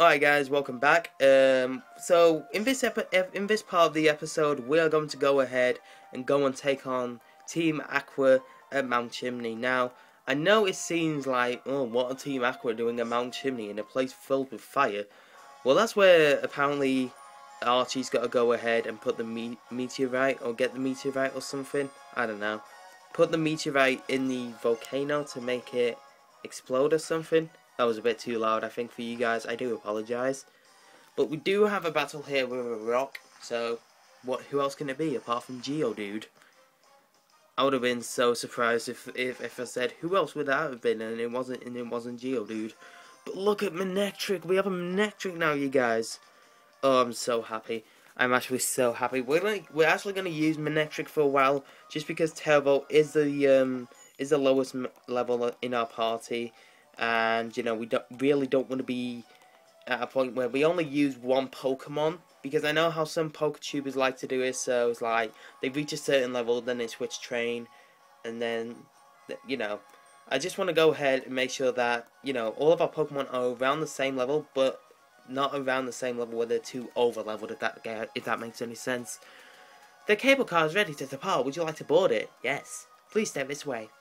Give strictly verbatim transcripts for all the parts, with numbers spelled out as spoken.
Alright guys, welcome back. Um, so in this epi in this part of the episode, we are going to go ahead and go and take on Team Aqua at Mount Chimney. Now, I know it seems like, oh, what are Team Aqua doing at Mount Chimney in a place filled with fire? Well, that's where apparently Archie's got to go ahead and put the me meteorite, or get the meteorite or something. I don't know. Put the meteorite in the volcano to make it explode or something. That was a bit too loud, I think, for you guys. I do apologise. But we do have a battle here with a rock, so what? Who else can it be apart from Geodude? I would have been so surprised if if if I said who else would that have been, and it wasn't and it wasn't Geodude. But look at Manectric. We have a Manectric now, you guys. Oh, I'm so happy. I'm actually so happy. We're like we're actually going to use Manectric for a while, just because Terravolt is the um is the lowest level in our party. And, you know, we don't, really don't want to be at a point where we only use one Pokemon. Because I know how some Poketubers like to do it. So it's like, they reach a certain level, then they switch train. And then, you know, I just want to go ahead and make sure that, you know, all of our Pokemon are around the same level. But not around the same level where they're too over-leveled, if that, if that makes any sense. The cable car is ready to depart. Would you like to board it? Yes. Please step this way.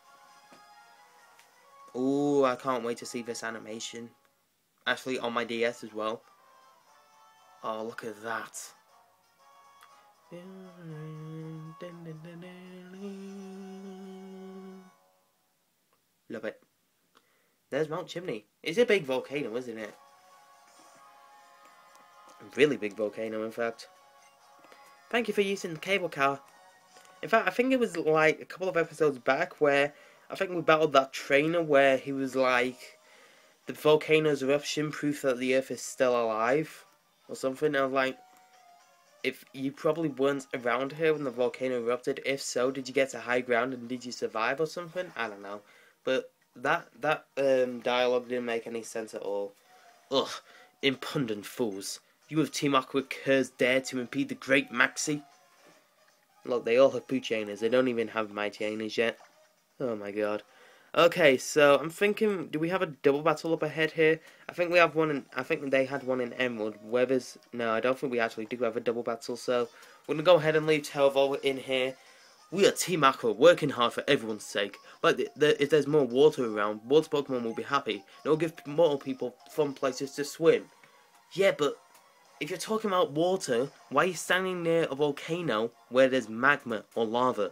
Ooh, I can't wait to see this animation. Actually, on my D S as well. Oh, look at that. Love it. There's Mount Chimney. It's a big volcano, isn't it? A really big volcano, in fact. Thank you for using the cable car. In fact, I think it was like a couple of episodes back where I think we battled that trainer where he was like, the volcano's eruption, proof that the Earth is still alive, or something. And I was like, if you probably weren't around here when the volcano erupted, if so, did you get to high ground and did you survive or something? I don't know. But that that um, dialogue didn't make any sense at all. Ugh, impudent fools. You of Team Aqua curs dare to impede the great Maxi? Look, they all have Poochainers. They don't even have Mighty-Ainers yet. Oh my god. Okay, so I'm thinking, do we have a double battle up ahead here? I think we have one in, I think they had one in Emerald. Whether's, no, I don't think we actually do have a double battle, so we're going to go ahead and leave Terravolt in here. We are Team Aqua, working hard for everyone's sake. But the, the, if there's more water around, water Pokemon will be happy. It will give more people fun places to swim. Yeah, but if you're talking about water, why are you standing near a volcano where there's magma or lava?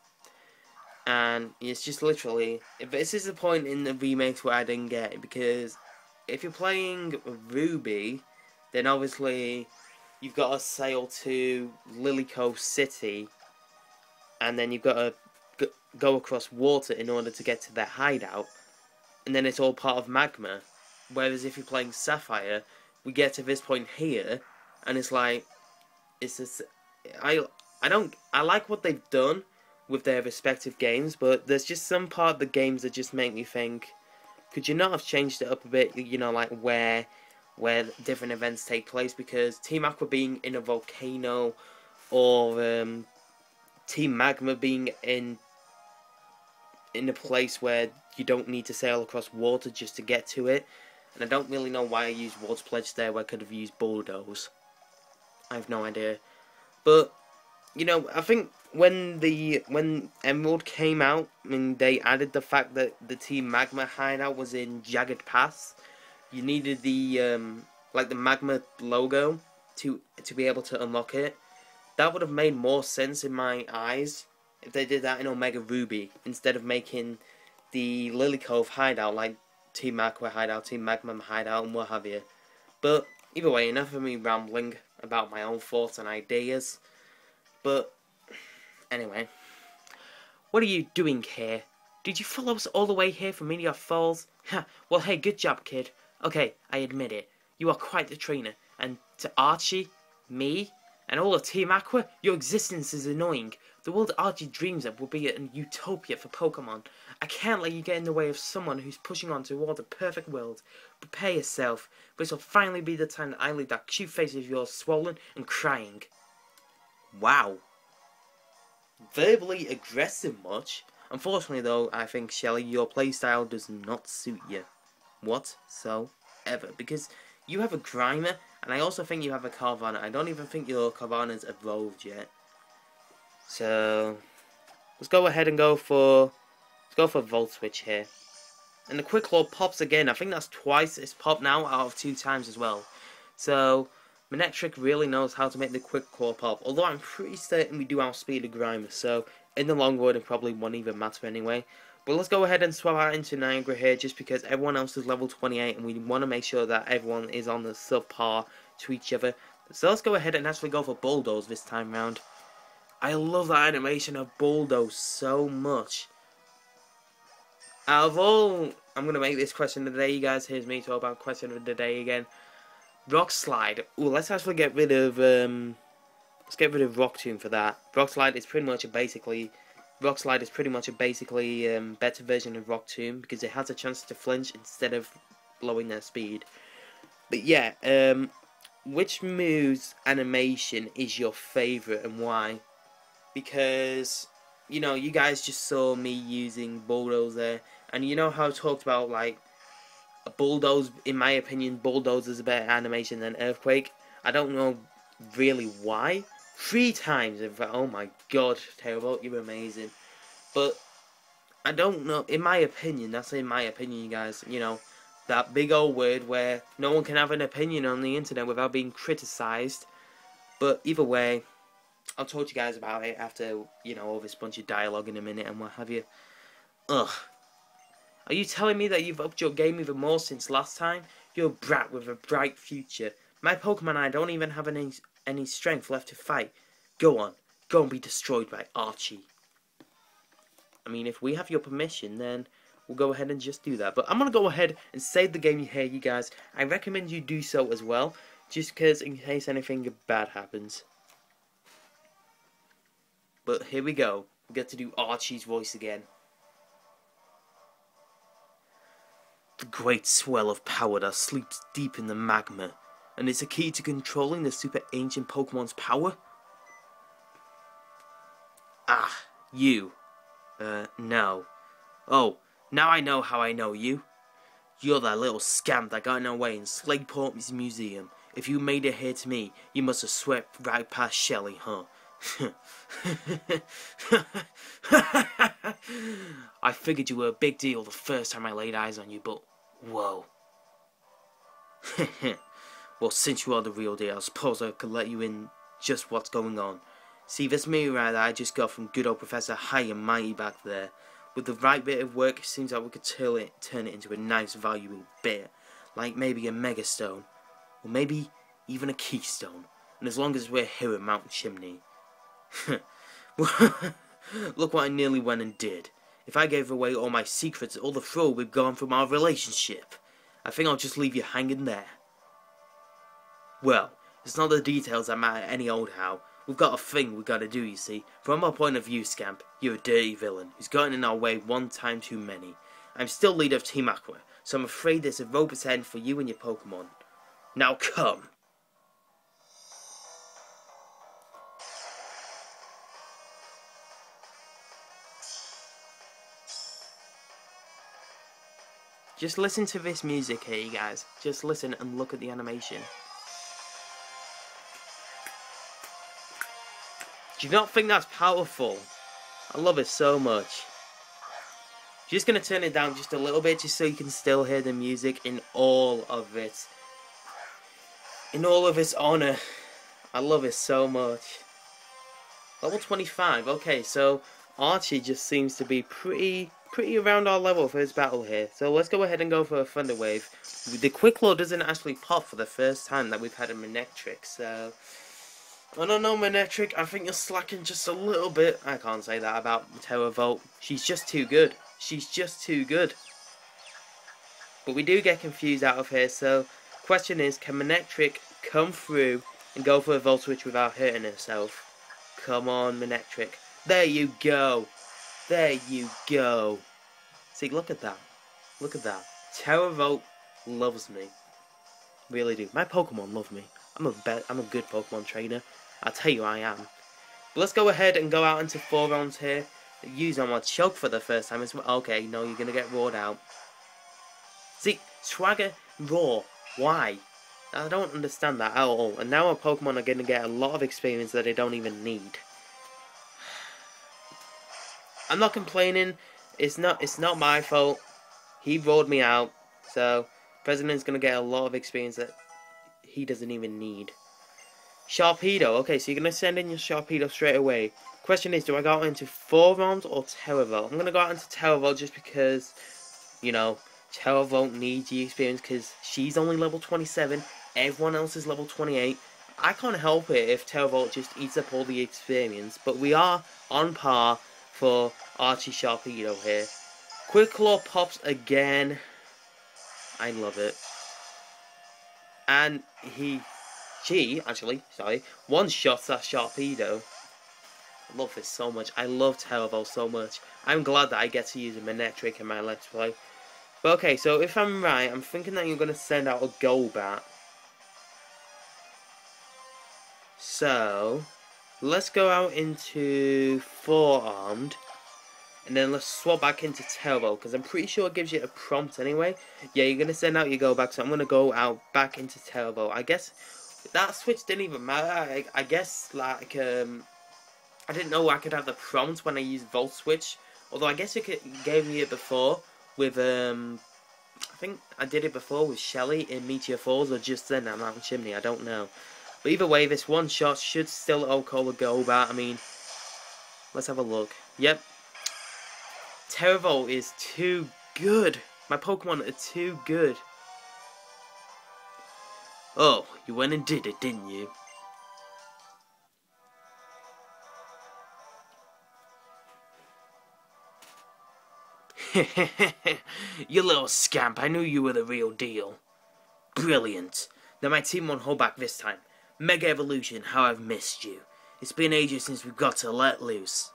And it's just literally, this is the point in the remakes where I didn't get it, because if you're playing Ruby, then obviously you've got to sail to Lilycove City, and then you've got to go across water in order to get to their hideout, and then it's all part of magma. Whereas if you're playing Sapphire, we get to this point here, and it's like, it's just, I, I don't, I like what they've done with their respective games, but there's just some part of the games that just make me think, could you not have changed it up a bit, you know, like where where different events take place? Because Team Aqua being in a volcano, or um, Team Magma being in in a place where you don't need to sail across water just to get to it, and I don't really know why I used Water Pledge there where I could have used Bulldoze. I have no idea. But, you know, I think when the when Emerald came out, I mean, they added the fact that the Team Magma hideout was in Jagged Pass. You needed the um, like the Magma logo to to be able to unlock it. That would have made more sense in my eyes if they did that in Omega Ruby instead of making the Lilycove hideout like Team Aqua hideout, Team Magma hideout, and what have you. But either way, enough of me rambling about my own thoughts and ideas. But anyway, what are you doing here? Did you follow us all the way here from Meteor Falls? Ha, well hey, good job, kid. Okay, I admit it. You are quite the trainer. And to Archie, me, and all of Team Aqua, your existence is annoying. The world Archie dreams of will be a utopia for Pokemon. I can't let you get in the way of someone who's pushing on toward the perfect world. Prepare yourself. This will finally be the time that I leave that cute face of yours swollen and crying. Wow. Verbally aggressive much? Unfortunately though, I think, Shelly, your playstyle does not suit you whatsoever. Because You have a Grimer, and I also think you have a Carvanha. I don't even think your Carvanha's evolved yet. So let's go ahead and go for let's go for Volt Switch here. And the Quick Claw pops again. I think that's twice it's popped now out of two times as well. So Manectric really knows how to make the Quick Claw pop. Although I'm pretty certain we do outspeed the Grimer. So in the long run it probably won't even matter anyway. But let's go ahead and swap out into Niagara here just because everyone else is level twenty-eight and we want to make sure that everyone is on the subpar to each other. So let's go ahead and actually go for Bulldoze this time round. I love that animation of Bulldoze so much. Out of all, I'm going to make this question of the day, you guys. Here's me talk about question of the day again. Rock Slide. Ooh, let's actually get rid of, um, let's get rid of Rock Tomb for that. Rock Slide is pretty much a basically, Rock Slide is pretty much a basically um, better version of Rock Tomb because it has a chance to flinch instead of blowing their speed. But yeah, um, which move's animation is your favourite and why? Because, you know, you guys just saw me using Bulldoze there. And you know how I talked about, like, a Bulldoze, in my opinion, Bulldoze is a better animation than Earthquake. I don't know really why. Three times, in fact. Oh my god, terrible. You're amazing. But, I don't know, in my opinion, that's in my opinion, you guys, you know, that big old word where no one can have an opinion on the internet without being criticised. But either way, I'll talk to you guys about it after, you know, all this bunch of dialogue in a minute and what have you. Ugh. Are you telling me that you've upped your game even more since last time? You're a brat with a bright future. My Pokemon and I don't even have any, any strength left to fight. Go on. Go and be destroyed by Archie. I mean, if we have your permission, then we'll go ahead and just do that. But I'm going to go ahead and save the game here, you guys. I recommend you do so as well, just because in case anything bad happens. But here we go. We get to do Archie's voice again. The great swell of power that sleeps deep in the magma, and is a key to controlling the super ancient Pokemon's power? Ah, you. Uh, no. Oh, now I know how I know you. You're that little scamp that got in our way in Slateport Museum. If you made it here to me, you must have swept right past Shelly, huh? I figured you were a big deal the first time I laid eyes on you, but whoa. Well, since you are the real deal, I suppose I could let you in just what's going on. See, this meteorite that I just got from good old Professor High and Mighty back there. With the right bit of work, it seems like we could turn it, turn it into a nice valuable bit. Like maybe a Megastone. Or maybe even a Keystone. And as long as we're here at Mountain Chimney. Look what I nearly went and did. If I gave away all my secrets, all the thrill we've gone from our relationship, I think I'll just leave you hanging there. Well, it's not the details that matter any old how. We've got a thing we've got to do, you see. From our point of view, Scamp, you're a dirty villain who's gotten in our way one time too many. I'm still leader of Team Aqua, so I'm afraid there's a rope's end for you and your Pokemon. Now come! Just listen to this music here, you guys. Just listen and look at the animation. Do you not think that's powerful? I love it so much. Just gonna turn it down just a little bit, just so you can still hear the music in all of it. In all of its honor. I love it so much. Level twenty-five. Okay, so Archie just seems to be pretty, pretty around our level for his battle here. So let's go ahead and go for a Thunder Wave. The Quick Claw doesn't actually pop for the first time that we've had a Manectric, so I don't know, Manectric, I think you're slacking just a little bit. I can't say that about Terravolt. She's just too good. She's just too good. But we do get confused out of here, so question is, can Manectric come through and go for a Volt Switch without hurting herself? Come on, Manectric. There you go. There you go. See, look at that. Look at that. Terravolt loves me. Really do. My Pokemon love me. I'm a be I'm a good Pokemon trainer. I'll tell you I am. But let's go ahead and go out into four rounds here. Use on my Choke for the first time as well. Okay, no, you're going to get roared out. See, Swagger, Roar. Why? I don't understand that at all. And now our Pokemon are going to get a lot of experience that they don't even need. I'm not complaining. It's not. It's not my fault. He rolled me out. So President's going to get a lot of experience that he doesn't even need. Sharpedo. Okay, so you're going to send in your Sharpedo straight away. Question is, do I go out into Four Realms or Terravolt? I'm going to go out into Terravolt just because, you know, Terravolt needs the experience because she's only level twenty-seven. Everyone else is level twenty-eight. I can't help it if Terravolt just eats up all the experience. But we are on par for Archie Sharpedo here. Quick Claw pops again. I love it. And he, she, actually, sorry, one-shots that Sharpedo. I love this so much. I love Terravolt so much. I'm glad that I get to use a Manectric in my Let's Play. But okay, so if I'm right, I'm thinking that you're going to send out a Golbat. So, let's go out into Four-Armed. And then let's swap back into Terravolt, because I'm pretty sure it gives you a prompt anyway. Yeah, you're going to send out your Golbat, so I'm going to go out back into Terravolt. I guess that switch didn't even matter. I, I guess, like, um, I didn't know I could have the prompt when I used Volt Switch. Although I guess it gave me it before with, um, I think I did it before with Shelly in Meteor Falls, or just then at Mountain Chimney, I don't know. But either way, this one shot should still O-Call a Golbat. I mean, let's have a look. Yep. Terravolt is too good. My Pokemon are too good. Oh, you went and did it, didn't you? You little scamp, I knew you were the real deal. Brilliant. Now my team won't hold back this time. Mega Evolution, how I've missed you. It's been ages since we've got to let loose.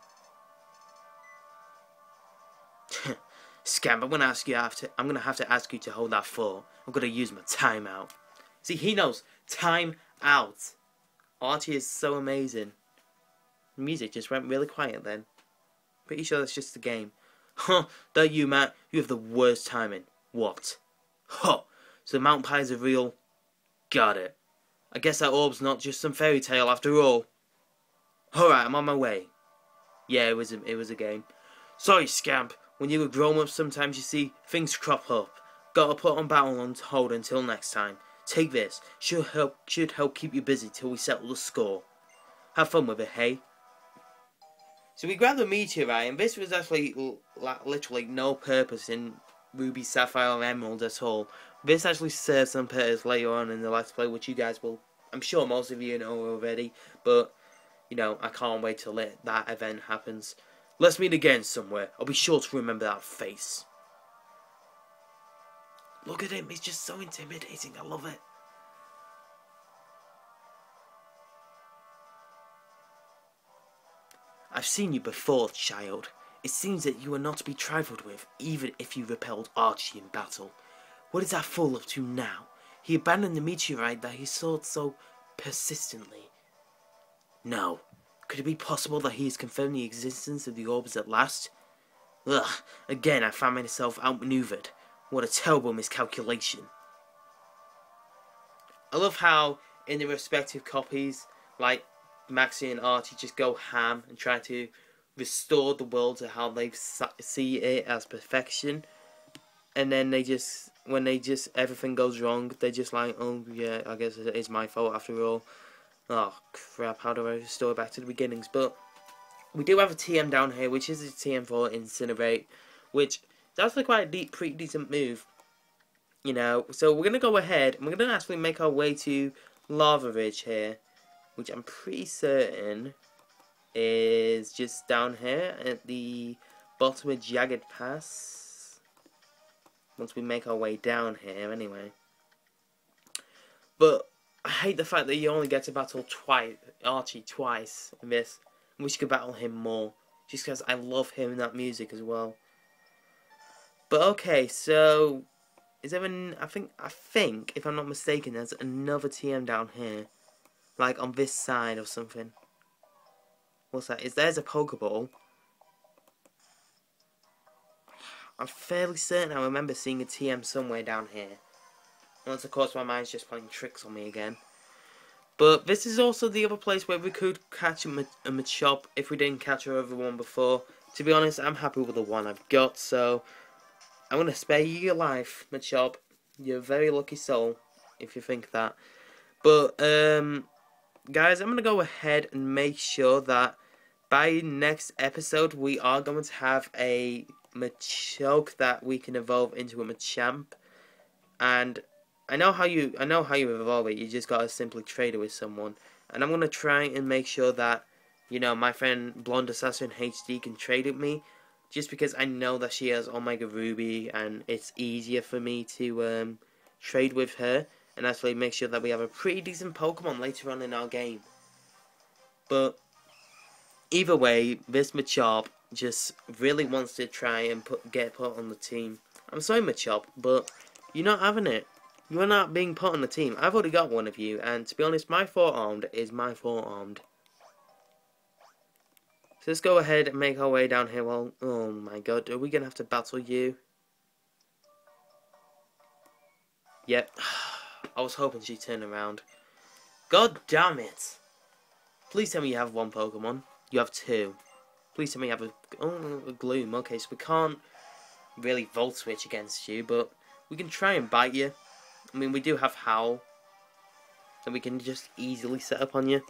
Scamp, I'm gonna ask you after I'm gonna have to ask you to hold that four. I'm gonna use my timeout. See, he knows. Time out. Archie is so amazing. The music just went really quiet then. Pretty sure that's just the game. Huh, that you, Matt? You have the worst timing. What? Huh, so the mountain pies are real? Got it. I guess that orb's not just some fairy tale after all. Alright, I'm on my way. Yeah, it was a, it was a game. Sorry, Scamp. When you're a grown-up, sometimes you see things crop up. Gotta put on battle on hold until next time. Take this. Should help, should help keep you busy till we settle the score. Have fun with it, hey? So we grabbed the meteorite, and this was actually like literally no purpose in Ruby, Sapphire, or Emerald at all. This actually serves some purpose later on in the Let's Play, which you guys will, I'm sure most of you know already, but, you know, I can't wait till it, that event happens. Let's meet again somewhere. I'll be sure to remember that face. Look at him, he's just so intimidating, I love it. I've seen you before, child. It seems that you are not to be trifled with, even if you repelled Archie in battle. What is that fool up to now? He abandoned the meteorite that he sought so persistently. No. Could it be possible that he has confirmed the existence of the orbs at last? Ugh, again I found myself outmaneuvered. What a terrible miscalculation. I love how, in the respective copies, like, Maxie and Archie just go ham and try to restore the world to how they see it as perfection, and then they just, when they just, everything goes wrong, they're just like, oh yeah, I guess it's my fault after all. Oh crap, how do I restore it back to the beginnings? But we do have a T M down here, which is a T M for Incinerate, which is actually quite a deep, pretty decent move, you know. So we're going to go ahead, and we're going to actually make our way to Lava Ridge here, which I'm pretty certain is just down here at the bottom of Jagged Pass. Once we make our way down here, anyway. But I hate the fact that you only get to battle twice, Archie twice in this. I wish you could battle him more, just because I love him and that music as well. But okay, so is there an? I think I think if I'm not mistaken, there's another T M down here. Like on this side or something. What's that? Is there's a Pokeball? I'm fairly certain I remember seeing a T M somewhere down here. Unless, of course, my mind's just playing tricks on me again. But this is also the other place where we could catch a, a Machop if we didn't catch our other one before. To be honest, I'm happy with the one I've got, so I'm going to spare you your life, Machop. You're a very lucky soul, if you think that. But, um, guys, I'm going to go ahead and make sure that by next episode, we are going to have a Machoke that we can evolve into a Machamp. And I know how you I know how you evolve it. You just gotta simply trade it with someone. And I'm gonna try and make sure that, you know, my friend Blonde Assassin H D can trade with me, just because I know that she has Omega Ruby and it's easier for me to um, trade with her and actually make sure that we have a pretty decent Pokemon later on in our game. But either way, this Machop just really wants to try and put get put on the team. I'm sorry, Machop, but you're not having it. You're not being put on the team. I've already got one of you, and to be honest, my four-armed is my four-armed. So let's go ahead and make our way down here. Well, oh my god, are we going to have to battle you? Yep. I was hoping she'd turn around. God damn it. Please tell me you have one Pokemon. You have two. Please tell me you have a, oh, a Gloom. Okay, so we can't really Volt Switch against you, but we can try and bite you. I mean, we do have Howl, so we can just easily set up on you.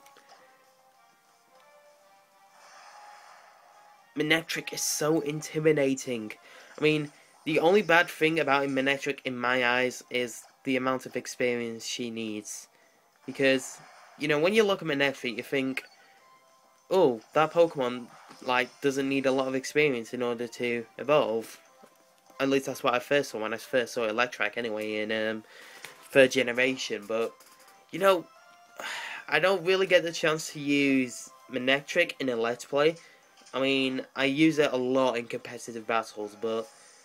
Manectric is so intimidating. I mean, the only bad thing about Manectric in my eyes is the amount of experience she needs. Because, you know, when you look at Manectric, you think, oh, that Pokemon, like, doesn't need a lot of experience in order to evolve. At least that's what I first saw when I first saw Electrike anyway in um, third generation. But, you know, I don't really get the chance to use Manectric in a Let's Play. I mean, I use it a lot in competitive battles, but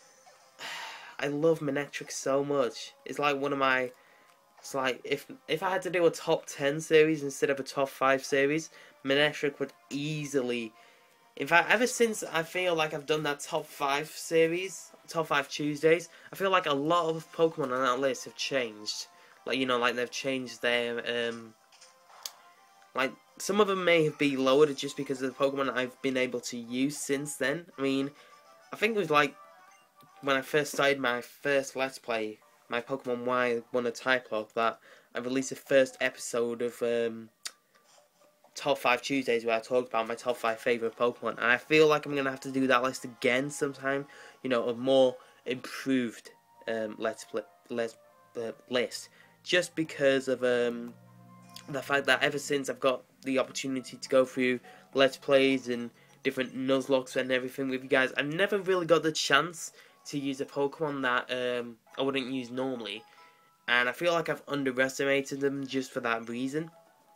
I love Manectric so much. It's like one of my... It's like, if, if I had to do a top ten series instead of a top five series, Manectric would easily... In fact, ever since I feel like I've done that top five series, top five Tuesdays, I feel like a lot of Pokemon on that list have changed. Like, you know, like they've changed their, um, like, some of them may be lowered just because of the Pokemon I've been able to use since then. I mean, I think it was like, when I first started my first Let's Play, my Pokemon Y won a Type-Lock, that I released the first episode of, um, Top five Tuesdays where I talked about my top five favourite Pokemon, and I feel like I'm going to have to do that list again sometime, you know, a more improved um, Let's Play let's, uh, list, just because of um, the fact that ever since I've got the opportunity to go through Let's Plays and different Nuzlocks and everything with you guys, I've never really got the chance to use a Pokemon that um, I wouldn't use normally, and I feel like I've underestimated them just for that reason.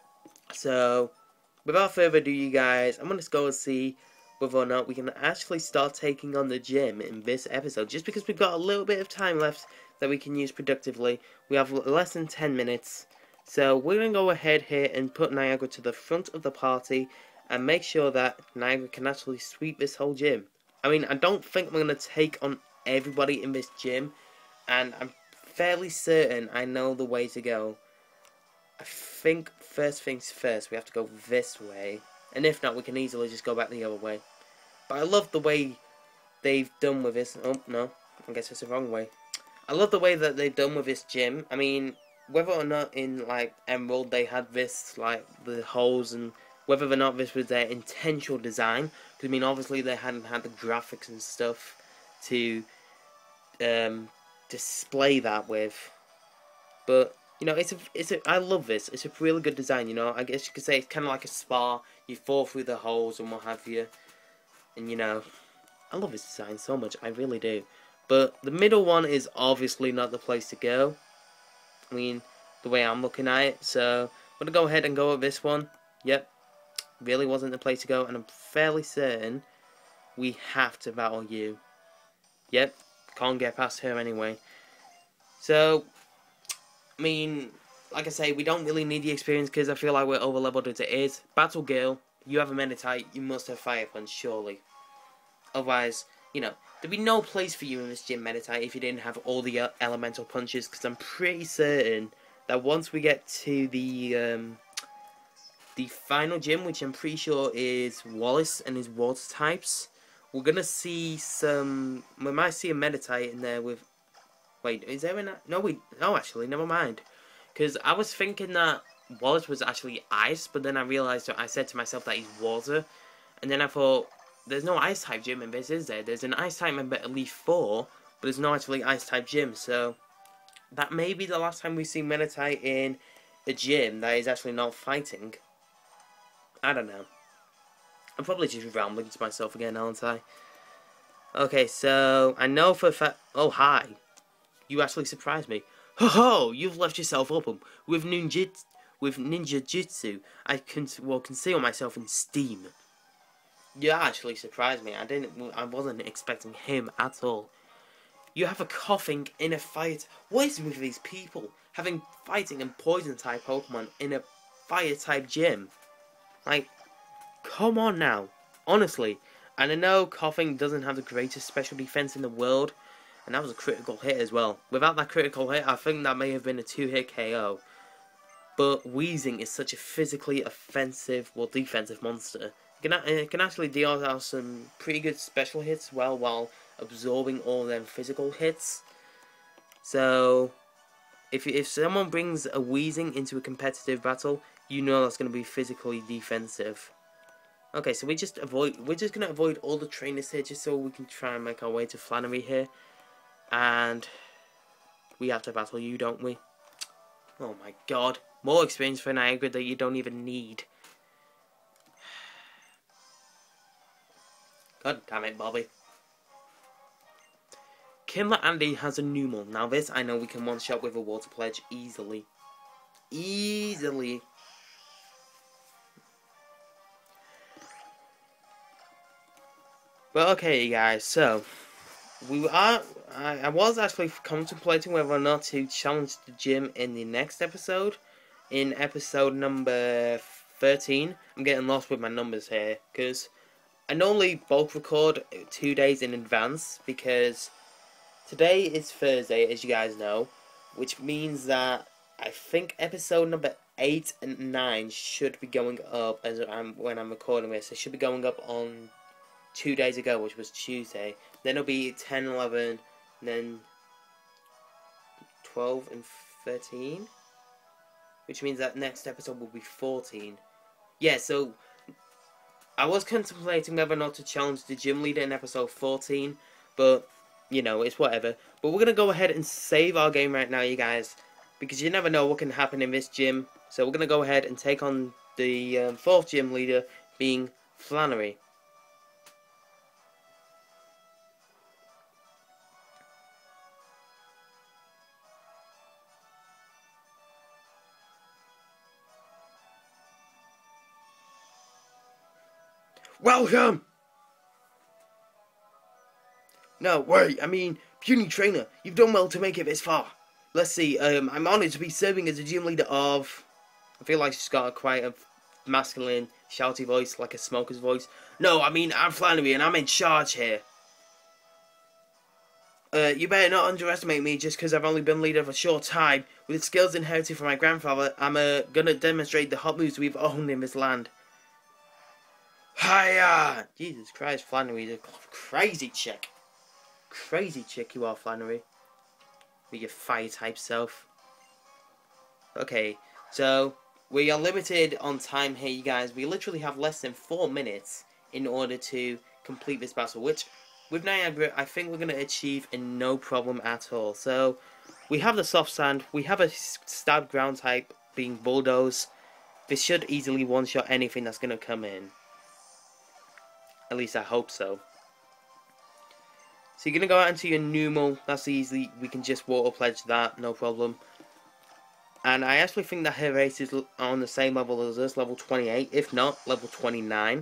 So without further ado, you guys, I'm going to go and see whether or not we can actually start taking on the gym in this episode. Just because we've got a little bit of time left that we can use productively. We have less than ten minutes. So we're going to go ahead here and put Niagara to the front of the party and make sure that Niagara can actually sweep this whole gym. I mean, I don't think I'm going to take on everybody in this gym, and I'm fairly certain I know the way to go. I think first things first, we have to go this way, and if not, we can easily just go back the other way. But I love the way they've done with this. Oh, no, I guess it's the wrong way. I love the way that they've done with this gym. I mean, whether or not in, like, Emerald they had this, like, the holes, and whether or not this was their intentional design, because, I mean, obviously they hadn't had the graphics and stuff to um, display that with. But you know, it's a, it's a, I love this. It's a really good design, you know. I guess you could say it's kind of like a spa. You fall through the holes and what have you. And, you know, I love this design so much. I really do. But the middle one is obviously not the place to go. I mean, the way I'm looking at it. So, I'm going to go ahead and go with this one. Yep. Really wasn't the place to go. And I'm fairly certain we have to battle you. Yep. Can't get past her anyway. So, I mean, like I say, we don't really need the experience because I feel like we're over-leveled as it is. Battle Girl, you have a Meditite, you must have Fire Punch, surely. Otherwise, you know, there'd be no place for you in this gym, Meditite, if you didn't have all the uh, elemental punches, because I'm pretty certain that once we get to the, um, the final gym, which I'm pretty sure is Wallace and his water types, we're gonna see some, we might see a Meditite in there with, wait, is there a, no, we, no, actually, never mind, because I was thinking that Wallace was actually ice, but then I realised, I said to myself that he's water, and then I thought, there's no ice type gym in this, is there? There's an ice type member at least four, but there's no actually ice type gym, so that may be the last time we see Meditite in a gym that is actually not fighting. I don't know. I'm probably just rambling to myself again, aren't I? Okay, so I know for a fact. Oh, hi. You actually surprised me. Ho ho! You've left yourself open with ninjitsu. With ninja jutsu, I can will conceal myself in steam. You actually surprised me. I didn't. I wasn't expecting him at all. You have a coughing in a fight. What is with these people having fighting and poison type Pokemon in a fire type gym? Like, come on now. Honestly, and I know coughing doesn't have the greatest special defense in the world, and that was a critical hit as well. Without that critical hit, I think that may have been a two-hit K O. But Wheezing is such a physically offensive, well, defensive monster. It can, it can actually deal out some pretty good special hits as well, while absorbing all them physical hits. So, if if someone brings a Wheezing into a competitive battle, you know that's going to be physically defensive. Okay, so we just avoid. We're just going to avoid all the trainers here, just so we can try and make our way to Flannery here, and we have to battle you, don't we? Oh my God! More experience for Niagara that you don't even need. God damn it, Bobby. Kimler Andy has a Numel. Now this, I know we can one-shot with a Water Pledge easily. Easily. Well, okay, guys, so, we are, I, I was actually contemplating whether or not to challenge the gym in the next episode. In episode number thirteen. I'm getting lost with my numbers here, because I normally bulk record two days in advance, because today is Thursday, as you guys know, which means that I think episode number eight and nine should be going up as I'm when I'm recording this. It should be going up on two days ago, which was Tuesday. Then it'll be ten, eleven, and then twelve and thirteen, which means that next episode will be fourteen. Yeah, so I was contemplating whether or not to challenge the gym leader in episode fourteen, but, you know, it's whatever. But we're going to go ahead and save our game right now, you guys, because you never know what can happen in this gym. So we're going to go ahead and take on the um, fourth gym leader, being Flannery. Welcome! No, wait, I mean, puny trainer, you've done well to make it this far. Let's see, um, I'm honoured to be serving as a gym leader of... I feel like she's got a quite a masculine, shouty voice, like a smoker's voice. No, I mean, I'm Flannery and I'm in charge here. Uh, you better not underestimate me just because I've only been leader for a short time. With the skills inherited from my grandfather, I'm uh, gonna demonstrate the hot moves we've owned in this land. Hiya! Jesus Christ, Flannery's a crazy chick. Crazy chick you are, Flannery. With your fire-type self. Okay, so we are limited on time here, you guys. We literally have less than four minutes in order to complete this battle, which, with Niagara, I think we're going to achieve in no problem at all. So, we have the soft sand. We have a stab ground type being Bulldoze. This should easily one-shot anything that's going to come in. At least I hope so. So you're going to go out into your Numel. That's easy. We can just Water Pledge that. No problem. And I actually think that her race is on the same level as us. Level twenty-eight. If not, level twenty-nine.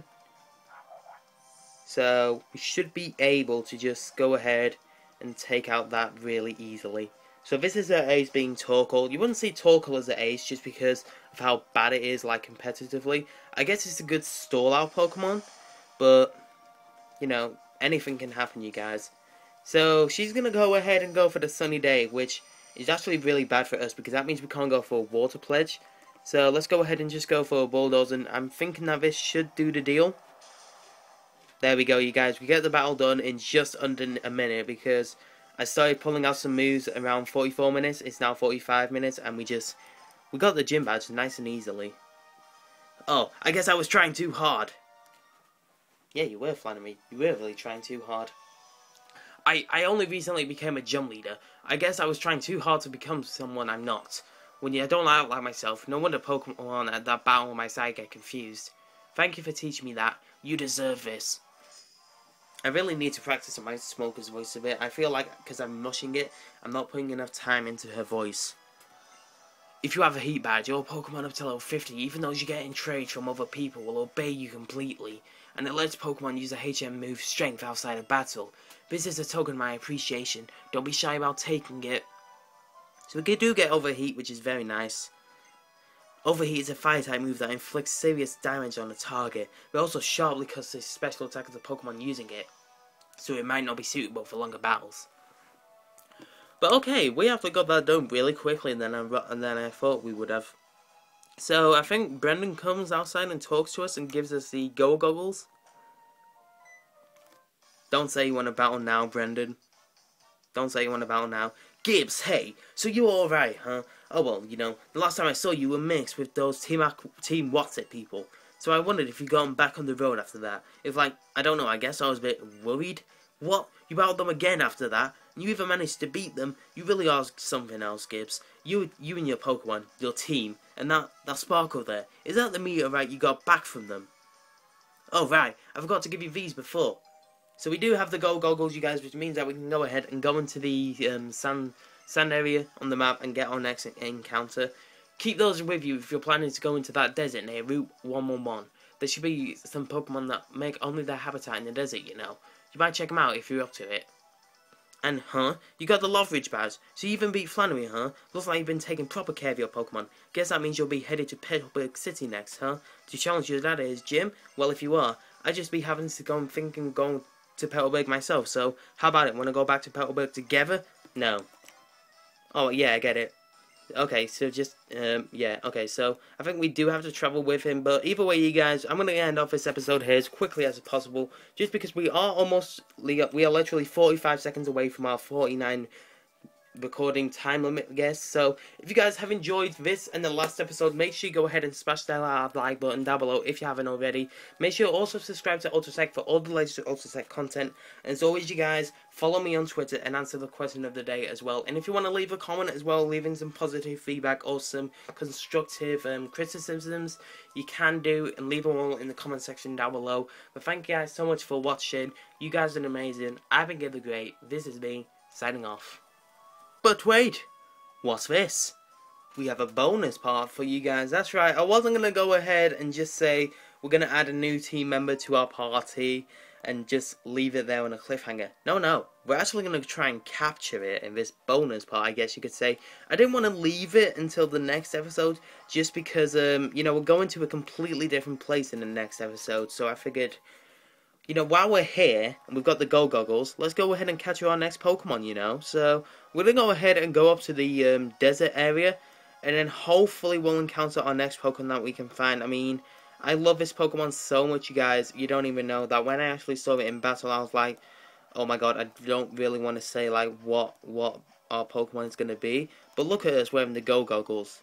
So we should be able to just go ahead and take out that really easily. So this is her ace being Torkoal. You wouldn't see Torkoal as an ace just because of how bad it is, like, competitively. I guess it's a good stall-out Pokemon. But, you know, anything can happen, you guys. So she's going to go ahead and go for the Sunny Day, which is actually really bad for us because that means we can't go for a Water Pledge. So let's go ahead and just go for a Bulldoze, and I'm thinking that this should do the deal. There we go, you guys. We get the battle done in just under a minute because I started pulling out some moves around forty-four minutes. It's now forty-five minutes, and we just... we got the gym badge nice and easily. Oh, I guess I was trying too hard. Yeah, you were, Flannery. You were really trying too hard. I, I only recently became a gym leader. I guess I was trying too hard to become someone I'm not. When you don't act like myself, no wonder Pokemon at that battle on my side get confused. Thank you for teaching me that. You deserve this. I really need to practice my Smoker's voice a bit. I feel like, because I'm mushing it, I'm not putting enough time into her voice. If you have a Heat Badge, your Pokemon up to level fifty, even those you get in trade from other people, will obey you completely. And it lets Pokemon use a H M move Strength outside of battle. This is a token of my appreciation. Don't be shy about taking it. So we do get Overheat, which is very nice. Overheat is a fire-type move that inflicts serious damage on the target, but also sharply cuts the special attack of the Pokemon using it, so it might not be suitable for longer battles. But okay, we actually got that done really quickly than I, than I thought we would have. So I think Brendan comes outside and talks to us and gives us the Go Goggles. Don't say you want to battle now, Brendan. Don't say you want to battle now. Gibbs, hey, so you're alright, huh? Oh well, you know, the last time I saw you were mixed with those Team, team What's It people. So I wondered if you'd gotten back on the road after that. If, like, I don't know, I guess I was a bit worried. What? You battled them again after that? And you even managed to beat them? You really are something else, Gibbs. You you and your Pokemon, your team, and that, that Sparkle there, is that the meteorite you got back from them? Oh right, I forgot to give you these before. So we do have the Go Goggles, you guys, which means that we can go ahead and go into the um, sand, sand area on the map and get our next encounter. Keep those with you if you're planning to go into that desert near Route one one one. There should be some Pokemon that make only their habitat in the desert, you know. You might check them out if you're up to it. And, huh? You got the Loveridge badge, so you even beat Flannery, huh? Looks like you've been taking proper care of your Pokemon. Guess that means you'll be headed to Petalburg City next, huh? To challenge your dad at his gym? Well, if you are, I'd just be having to go and thinking going to Petalburg myself, so how about it? Want to go back to Petalburg together? No. Oh, yeah, I get it. Okay, so just, um, yeah, okay, so I think we do have to travel with him, but either way, you guys, I'm going to end off this episode here as quickly as possible, just because we are almost, we are literally forty-five seconds away from our forty-nine recording time limit, I guess. So if you guys have enjoyed this and the last episode, make sure you go ahead and smash that like button down below if you haven't already. Make sure you also subscribe to Ultratech for all the latest Ultratech content. And as always, you guys, follow me on Twitter and answer the question of the day as well. And if you want to leave a comment as well, leaving some positive feedback or some constructive um, criticisms, you can do, and leave them all in the comment section down below. But thank you guys so much for watching. You guys have been amazing. I've been getting great. This is me signing off. But wait, what's this? We have a bonus part for you guys. That's right, I wasn't going to go ahead and just say we're going to add a new team member to our party and just leave it there on a cliffhanger. No, no, we're actually going to try and capture it in this bonus part, I guess you could say. I didn't want to leave it until the next episode just because, um, you know, we're going to a completely different place in the next episode. So I figured, you know, while we're here, and we've got the Go Goggles, let's go ahead and catch our next Pokemon, you know. So, we're going to go ahead and go up to the um, desert area, and then hopefully we'll encounter our next Pokemon that we can find. I mean, I love this Pokemon so much, you guys. You don't even know that when I actually saw it in battle, I was like, oh my god, I don't really want to say, like, what, what our Pokemon is going to be. But look at us wearing the Go Goggles.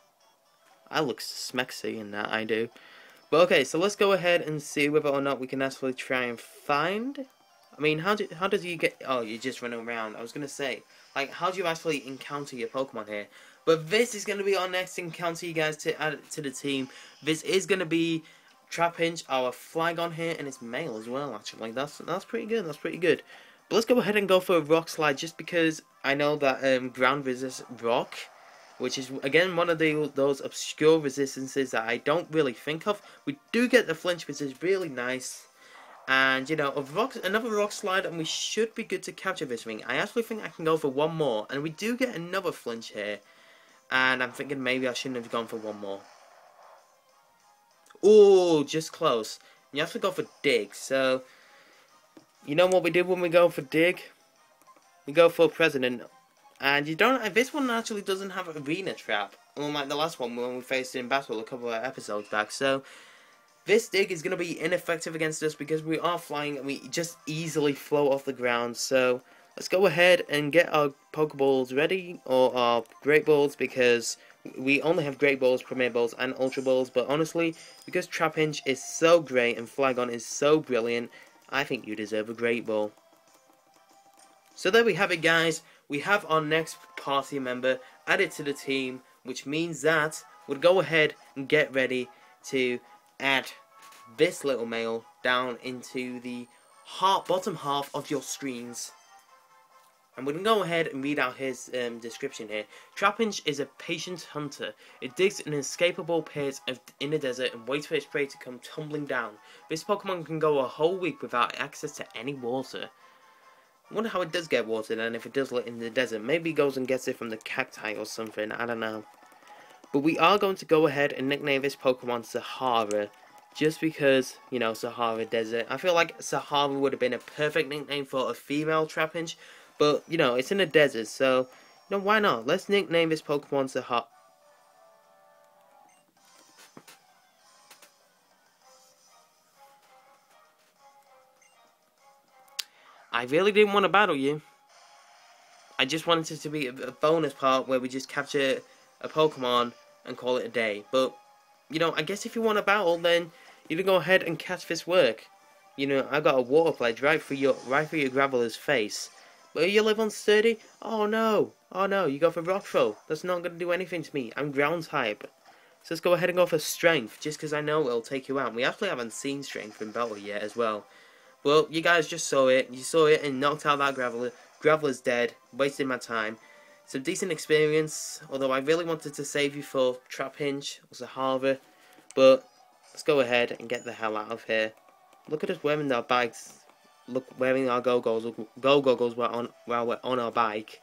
I look smexy in that, I do. But okay, so let's go ahead and see whether or not we can actually try and find. I mean, how do how does you get? Oh, you just run around. I was gonna say, like, how do you actually encounter your Pokemon here? But this is gonna be our next encounter, you guys, to add it to the team. This is gonna be Trapinch, our Flygon here, and it's male as well. Actually, that's that's pretty good. That's pretty good. But let's go ahead and go for a Rock Slide, just because I know that um, ground resists rock, which is, again, one of the those obscure resistances that I don't really think of. We do get the flinch, which is really nice. And, you know, a rock, another Rock Slide, and we should be good to capture this thing. I actually think I can go for one more. And we do get another flinch here. And I'm thinking maybe I shouldn't have gone for one more. Oh, just close. You have to go for Dig, so you know what we do when we go for dig? We go for president. And you don't. This one actually doesn't have an arena trap, unlike the last one when we faced it in battle a couple of episodes back. So this dig is going to be ineffective against us because we are flying and we just easily float off the ground. So let's go ahead and get our Pokeballs ready, or our Great Balls, because we only have Great Balls, Premier Balls, and Ultra Balls. But honestly, because Trapinch is so great and Flygon is so brilliant, I think you deserve a Great Ball. So there we have it, guys. We have our next party member added to the team, which means that we'll go ahead and get ready to add this little male down into the heart, bottom half of your screens. And we're going to go ahead and read out his um, description here. Trapinch is a patient hunter. It digs an inescapable pit of, in the desert and waits for its prey to come tumbling down. This Pokemon can go a whole week without access to any water. I wonder how it does get water then, if it does live in the desert. Maybe it goes and gets it from the cacti or something, I don't know. But we are going to go ahead and nickname this Pokemon Sahara, just because, you know, Sahara Desert. I feel like Sahara would have been a perfect nickname for a female Trapinch, but, you know, it's in a desert, so, you know, why not? Let's nickname this Pokemon Sahara. I really didn't want to battle you. I just wanted it to be a bonus part where we just capture a Pokemon and call it a day. But, you know, I guess if you want a battle, then you can go ahead and catch this work. You know, I got a water pledge right for your right for your Graveler's face. But you live on sturdy? Oh no, oh no, you go for rock throw. That's not going to do anything to me. I'm ground type. So let's go ahead and go for strength, just because I know it'll take you out. We actually haven't seen strength in battle yet as well. Well, you guys just saw it. You saw it and knocked out that Graveler. Graveler's dead. Wasted my time. Some decent experience, although I really wanted to save you for Trapinch or Sahara. But let's go ahead and get the hell out of here. Look at us wearing our bikes. Look, wearing our go-goggles. Go-goggles while on, while we're on our bike.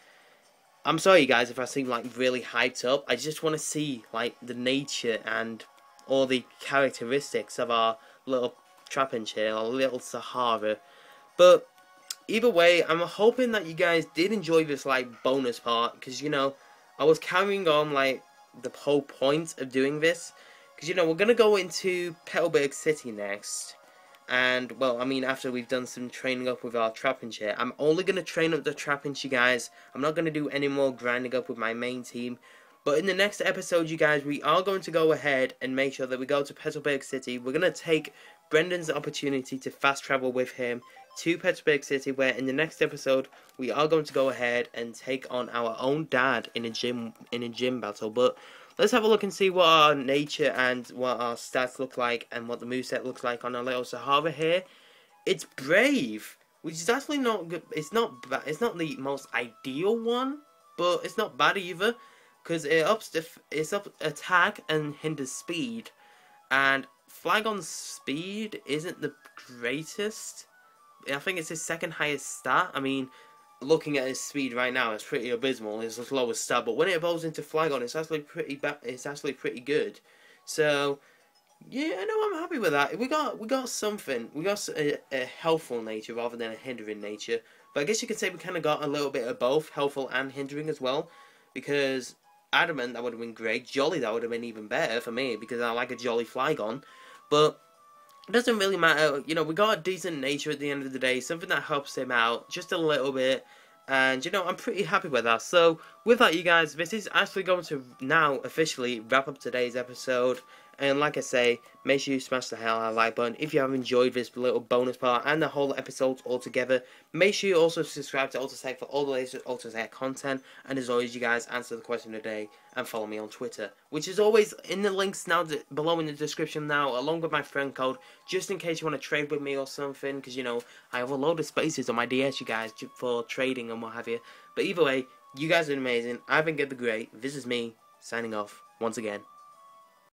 I'm sorry, guys, if I seem like really hyped up. I just want to see like the nature and all the characteristics of our little Trapinch here, our little Sahara. But either way, I'm hoping that you guys did enjoy this like bonus part, because, you know, I was carrying on like the whole point of doing this, because, you know, we're gonna go into Petalburg City next, and, well, I mean, after we've done some training up with our Trapinch here. I'm only gonna train up the Trapinch, you guys. I'm not gonna do any more grinding up with my main team. But in the next episode, you guys, we are going to go ahead and make sure that we go to Petalburg City. We're going to take Brendan's opportunity to fast travel with him to Petalburg City, where in the next episode, we are going to go ahead and take on our own dad in a gym in a gym battle. But let's have a look and see what our nature and what our stats look like and what the moveset looks like on our little Sahara here. It's Brave, which is actually not good. It's not bad. It's not the most ideal one, but it's not bad either. Because it ups the it's up attack and hinders speed, and Flygon's speed isn't the greatest. I think it's his second highest stat. I mean, looking at his speed right now, it's pretty abysmal. It's his lowest stat, but when it evolves into Flygon, it's actually pretty ba It's actually pretty good. So yeah, no, I'm happy with that. We got we got something. We got a, a helpful nature rather than a hindering nature. But I guess you could say we kind of got a little bit of both, helpful and hindering as well, because Adamant, that would have been great. Jolly, that would have been even better for me, because I like a Jolly Flygon. But it doesn't really matter. You know, we got a decent nature at the end of the day. Something that helps him out just a little bit. And, you know, I'm pretty happy with that. So, with that, you guys, this is actually going to now officially wrap up today's episode. And like I say, make sure you smash the hell out of the like button if you have enjoyed this little bonus part and the whole episode altogether. Make sure you also subscribe to Ultrasec for all the latest Ultrasec content. And as always, you guys, answer the question of the day and follow me on Twitter, which is always in the links now below in the description now, along with my friend code, just in case you want to trade with me or something, because, you know, I have a load of spaces on my D S, you guys, for trading and what have you. But either way, you guys are amazing. I've been Good the Great. This is me, signing off once again.